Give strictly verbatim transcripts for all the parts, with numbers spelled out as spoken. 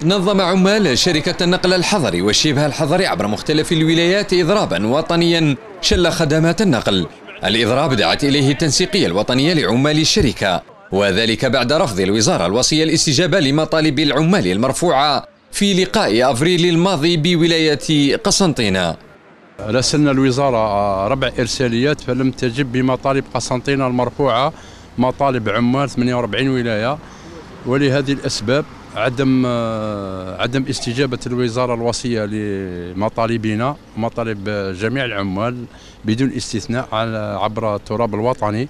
نظم عمال شركة النقل الحضري والشبه الحضري عبر مختلف الولايات إضرابا وطنيا شل خدمات النقل. الإضراب دعت إليه التنسيقية الوطنية لعمال الشركة، وذلك بعد رفض الوزارة الوصية الاستجابة لمطالب العمال المرفوعة في لقاء أفريل الماضي بولاية قسنطينة. راسلنا الوزارة ربع إرساليات فلم تجب بمطالب قسنطينة المرفوعة، مطالب عمال ثمانية وأربعين ولاية، ولهذه الأسباب عدم عدم استجابة الوزارة الوصية لمطالبنا ومطالب جميع العمال بدون استثناء على عبر التراب الوطني،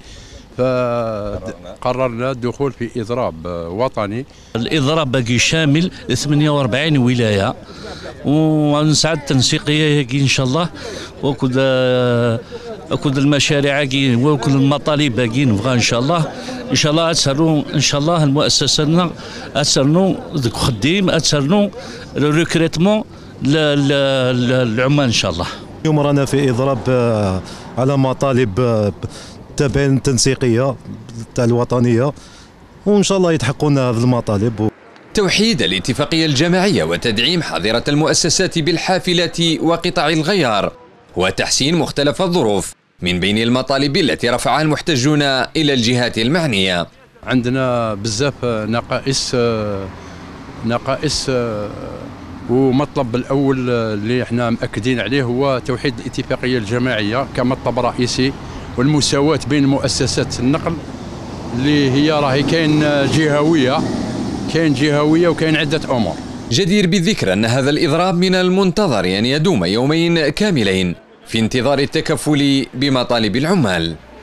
فقررنا الدخول في إضراب وطني. الإضراب باقي شامل ثمانية وأربعين ولاية، ونسعد التنسيقية إن شاء الله، وكل وكل المشاريع وكل المطالب باقيين نبغى إن شاء الله إن شاء الله أتسرنوا إن شاء الله المؤسسة أتسرنوا خديم أتسرنوا الريكريتمون للعمال إن شاء الله. اليوم رانا في إضراب على مطالب تابعين التنسيقية تاع الوطنية، وإن شاء الله يتحققون هذه المطالب. توحيد الاتفاقية الجماعية وتدعيم حاضرة المؤسسات بالحافلات وقطع الغيار، وتحسين مختلف الظروف من بين المطالب التي رفعها المحتجون إلى الجهات المعنية. عندنا بزاف نقائص نقائص ومطلب الأول اللي احنا مأكدين عليه هو توحيد الاتفاقية الجماعية كمطلب رئيسي، والمساواة بين مؤسسات النقل اللي هي راهي كاين جهوية كاين جهوية وكاين عدة أمور. جدير بالذكر أن هذا الإضراب من المنتظر أن يدوم يومين كاملين في انتظار التكفل بمطالب العمال.